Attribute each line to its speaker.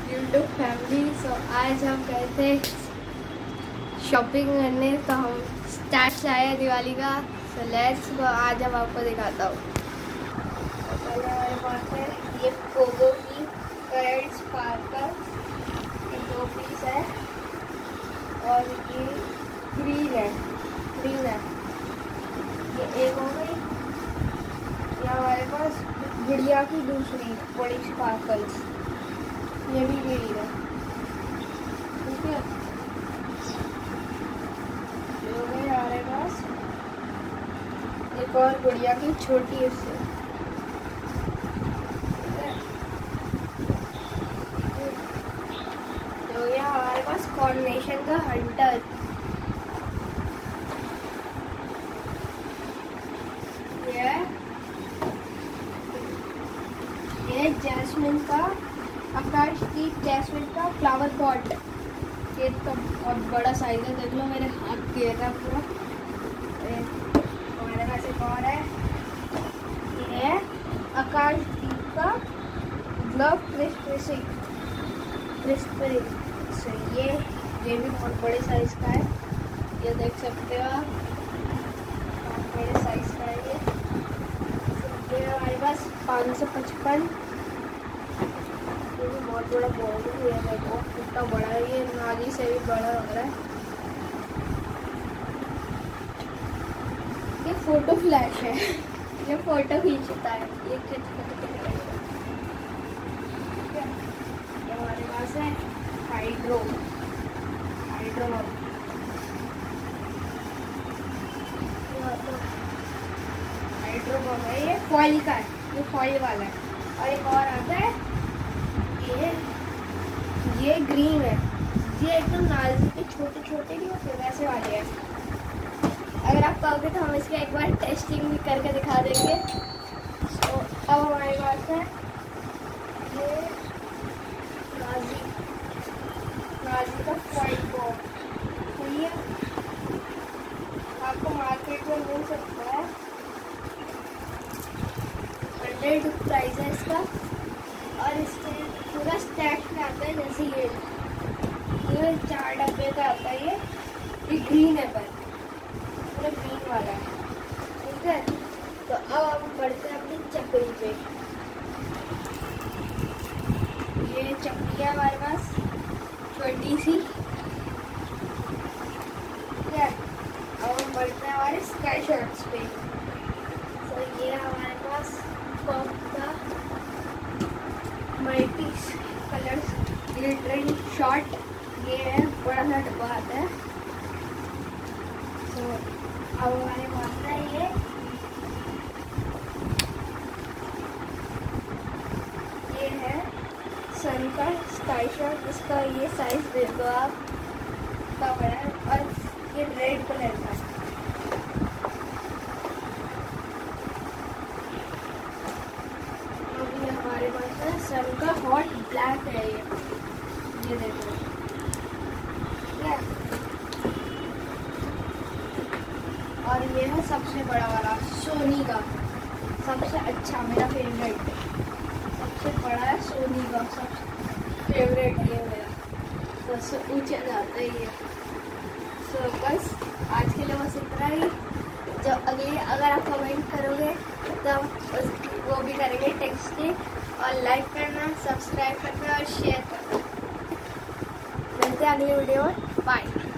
Speaker 1: YouTube family. सो आज हम गए थे शॉपिंग करने, तो हम स्टार्ट लाए दिवाली का। सो लेट्स गो, आज हम आपको दिखाता हूँ। तो पहले हमारे पास है ये पोगो की कलर्ड स्पार्कल, ये 2 पीस है और ये ग्रीन है, ये एक हो गई। ये हमारे पास गुड़िया की दूसरी बड़ी स्पार्कल्स, ये भी ग्रीन है, ठीक है। ये हो गई हमारे पास एक और गुड़िया की छोटी उससे, हो गया हमारे पास कॉर्नेशन का हंटर। ये जैस्मिन का, आकाश की जैस्मिन का फ्लावर पॉट। ये तो बहुत बड़ा साइज है, देख लो मेरे हाथ घेर रहा पूरा। हमारे पास एक और है, ये है आकाश दीप का ग्लव क्रिस्प, ये भी बहुत बड़े साइज का है, ये देख सकते हो आप, बहुत बड़े साइज का है ये हमारे पास 555। ये भी बहुत बड़ा बॉल है, ये देखो कितना बड़ा है, ये नाली से भी बड़ा हो रहा है। ये फोटो फ्लैश है, ये फोटो खींचता है, ये हमारे पास है हाइड्रो बम है, ये फॉइल का है, ये फॉइल वाला है। और एक और आता है, ये ग्रीन है, ये एकदम नाजुक के छोटे छोटे नहीं होते वैसे वाले हैं। अगर आप कहोगे तो हम इसका एक बार टेस्टिंग भी करके दिखा देंगे। तो अब हमारे पास है ये नाजी का फॉइल बॉम, तो ये आपको मार्केट में मिल सकता है, 100 प्राइस है इसका। और इसके पूरा स्टैक में आता है, जैसे ये 4 डब्बे का आता है। ये ग्रीन है, पर पूरा ग्रीन वाला है, ठीक है। तो अब हम बढ़ते हैं अपनी चक्री पे। ये चक्री है हमारे पास छोटी सी, ठीक है। अब हम बढ़ते हैं हमारे स्काई शॉट्स पे। तो ये हमारे पास मल्टी कलर्स ग्लिटरिंग शॉट, ये है बड़ा सा डब्बा आता है। तो अब हमारे पास है ये है सन का स्काई शॉट, इसका ये साइज देख दो आप, इतना बड़ा है, और ये रेड कलर का है। हमारे पास है सन का हॉट ब्लैक है, ये देखो, ठीक है। और ये है सबसे बड़ा वाला सोनी का, सबसे अच्छा, मेरा फेवरेट, सबसे बड़ा है सोनी का, सबसे फेवरेट ये मेरा, सबसे ऊंचा जाता है ये। सो बस आज के लिए बस इतना ही। जो अगर आप कमेंट करोगे तो वो भी करेंगे टेक्स्ट, और लाइक करना, सब्सक्राइब करना और शेयर करना। मिलते हैं अगली वीडियो में, बाय।